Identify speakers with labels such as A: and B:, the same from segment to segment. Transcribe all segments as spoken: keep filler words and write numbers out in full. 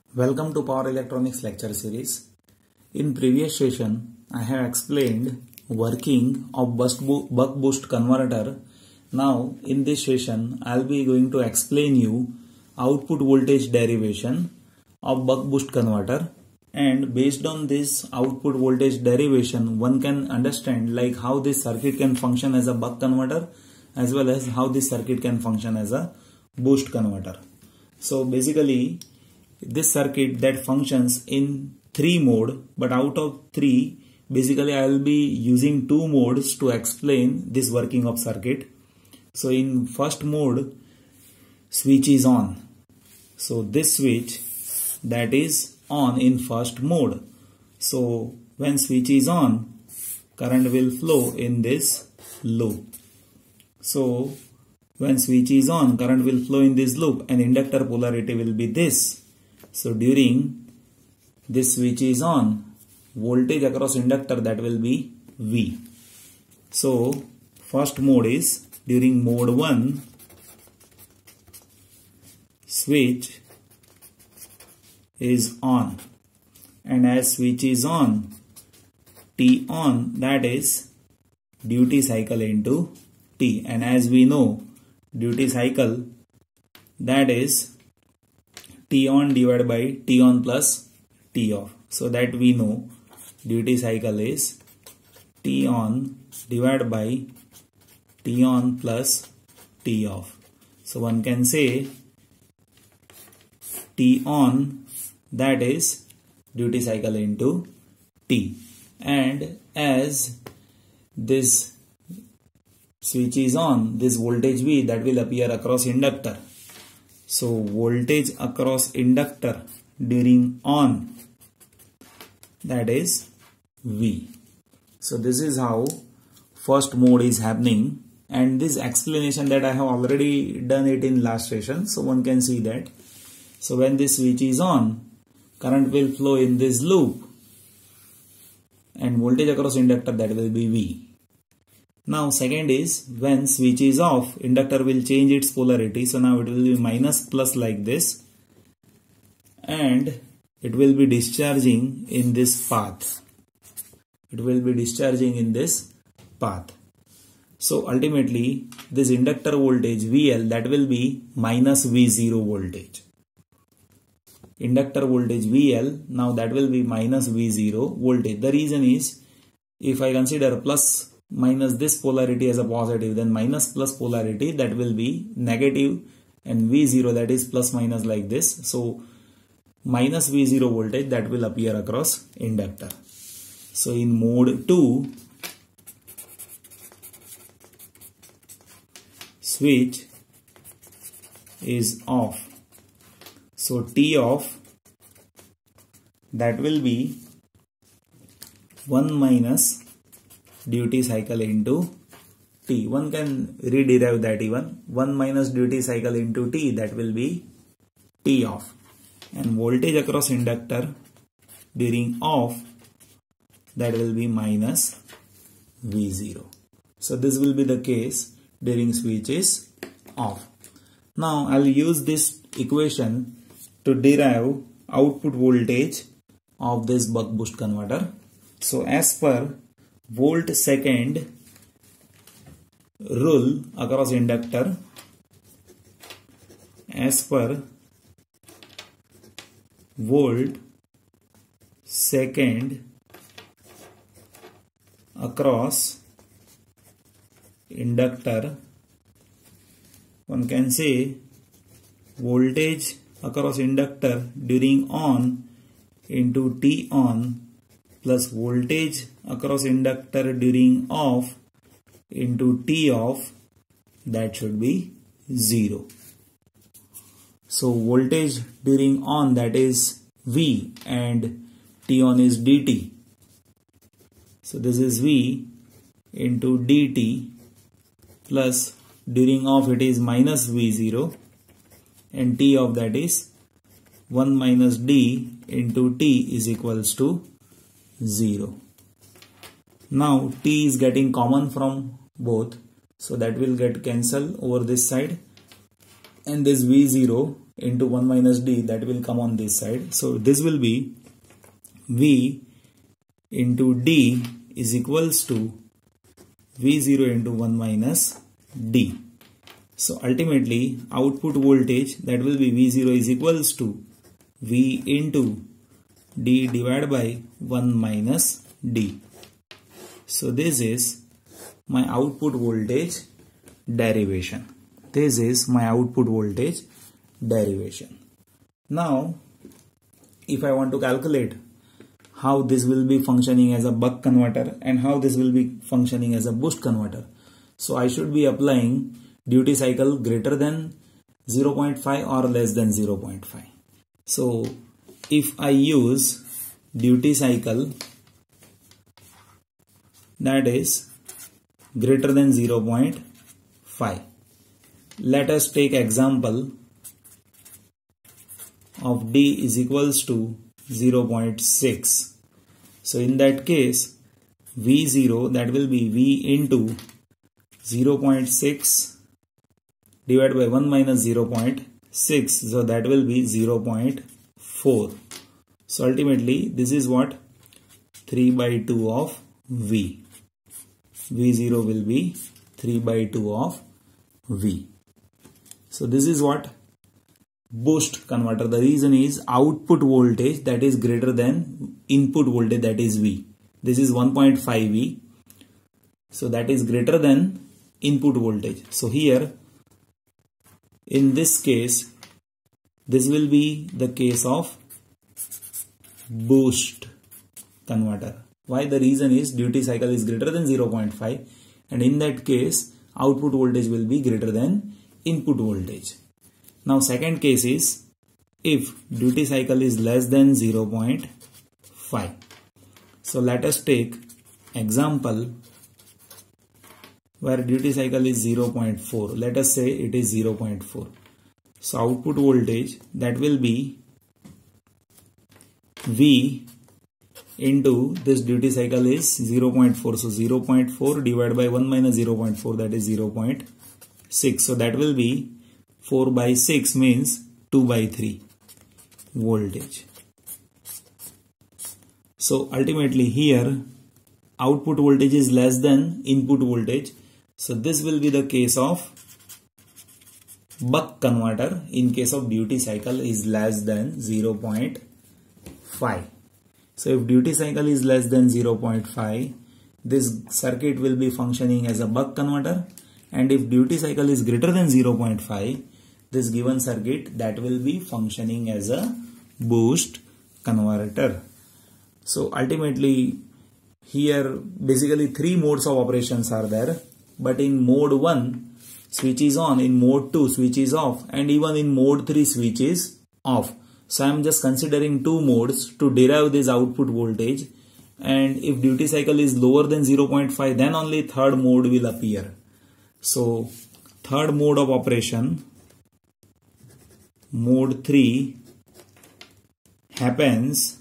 A: Welcome to Power Electronics lecture series. In previous session, I have explained working of buck boost converter. Now in this session, I will be going to explain you output voltage derivation of buck boost converter, and based on this output voltage derivation, one can understand like how this circuit can function as a buck converter as well as how this circuit can function as a boost converter. So basically, this circuit that functions in three mode, but out of three, basically I will be using two modes to explain this working of circuit. So in first mode, switch is on. So this switch that is on in first mode. So when switch is on, current will flow in this loop. So when switch is on, current will flow in this loop and inductor polarity will be this. So during this switch is on, voltage across inductor that will be V. So first mode is during mode one, switch is on, and as switch is on, T on, that is duty cycle into T, and as we know, duty cycle that is T on divided by T on plus T off. So that we know duty cycle is T on divided by T on plus T off. So one can say T on that is duty cycle into T, and as this switch is on, this voltage V that will appear across inductor. So voltage across inductor during on, that is V. So this is how first mode is happening, and this explanation that I have already done it in last session, so one can see that. So when this switch is on, current will flow in this loop and voltage across inductor that will be V. Now second is when switch is off, inductor will change its polarity. So now it will be minus plus like this, and it will be discharging in this path. It will be discharging in this path. So ultimately this inductor voltage V L that will be minus V zero voltage. Inductor voltage V L, now that will be minus V zero voltage. The reason is, if I consider plus minus this polarity as a positive, then minus plus polarity that will be negative, and V zero that is plus minus like this. So minus V zero voltage that will appear across inductor. So in mode two, switch is off. So T off that will be one minus duty cycle into T. One can rederive that even. one minus duty cycle into T, that will be T off. And voltage across inductor during off, that will be minus V zero. So this will be the case during switch is off. Now I will use this equation to derive output voltage of this buck boost converter. So as per volt second rule across inductor, as per volt second across inductor, one can say voltage across inductor during on into T on plus voltage across inductor during off into T off, that should be zero. So voltage during on, that is V, and T on is dt. So this is V into dt, plus during off it is minus V zero, and T off that is one minus D into T is equals to zero. Now T is getting common from both, so that will get cancelled over this side, and this V zero into one minus D, that will come on this side. So this will be V into D is equals to V zero into one minus D. So ultimately output voltage, that will be V zero is equals to V into D divided by one minus D. So this is my output voltage derivation. This is my output voltage derivation. Now if I want to calculate how this will be functioning as a buck converter and how this will be functioning as a boost converter, so I should be applying duty cycle greater than zero point five or less than zero point five. So if I use duty cycle that is greater than zero point five, let us take example of D is equals to zero point six. So in that case V zero, that will be V into zero point six divided by one minus zero point six, so that will be zero point four. So ultimately this is what three by two of V. V zero will be three by two of V. So this is what boost converter. The reason is output voltage that is greater than input voltage, that is V. This is one point five V. So that is greater than input voltage. So here in this case, this will be the case of boost converter. Why? The reason is duty cycle is greater than zero point five, and in that case output voltage will be greater than input voltage. Now second case is if duty cycle is less than zero point five. So let us take example where duty cycle is zero point four. Let us say it is zero point four. So output voltage, that will be V into this duty cycle is zero point four. So zero point four divided by one minus zero point four, that is zero point six. So that will be four by six, means two by three voltage. So ultimately here output voltage is less than input voltage. So this will be the case of buck converter in case of duty cycle is less than zero point five. So if duty cycle is less than zero point five, this circuit will be functioning as a buck converter, and if duty cycle is greater than zero point five, this given circuit that will be functioning as a boost converter. So ultimately here basically three modes of operations are there, but in mode one switch is on, in mode two switch is off, and even in mode three switch is off. So I am just considering two modes to derive this output voltage, and if duty cycle is lower than zero point five, then only third mode will appear. So third mode of operation, mode three, happens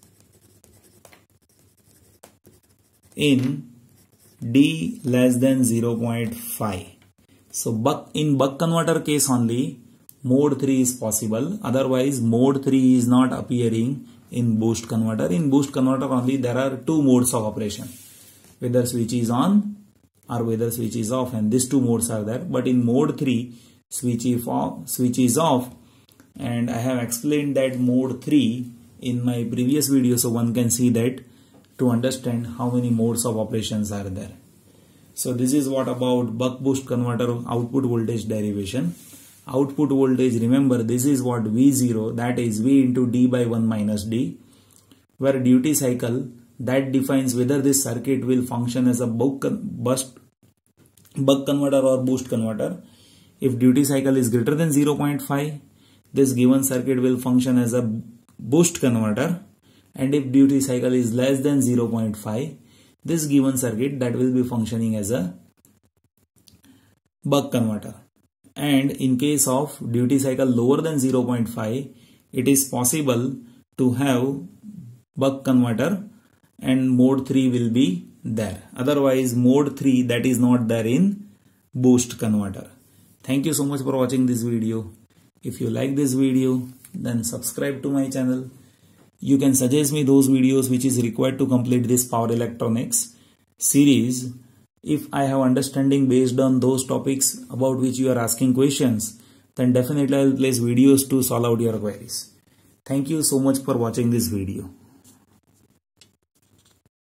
A: in D less than zero point five. So buck in buck converter case only mode three is possible, otherwise mode three is not appearing in boost converter. In boost converter only there are two modes of operation, whether switch is on or whether switch is off, and these two modes are there. But in mode three switch is off, switch is off, and I have explained that mode three in my previous video, so one can see that to understand how many modes of operations are there. So this is what about buck boost converter output voltage derivation. Output voltage, remember this is what V zero, that is V into D by one minus D, where duty cycle that defines whether this circuit will function as a buck, bust, buck converter or boost converter. If duty cycle is greater than zero point five, this given circuit will function as a boost converter, and if duty cycle is less than zero point five, this given circuit that will be functioning as a buck converter. And in case of duty cycle lower than zero point five, it is possible to have buck converter and mode three will be there. Otherwise mode three that is not there in boost converter. Thank you so much for watching this video. If you like this video, then subscribe to my channel. You can suggest me those videos which is required to complete this power electronics series. If I have understanding based on those topics about which you are asking questions, then definitely I will place videos to solve out your queries. Thank you so much for watching this video.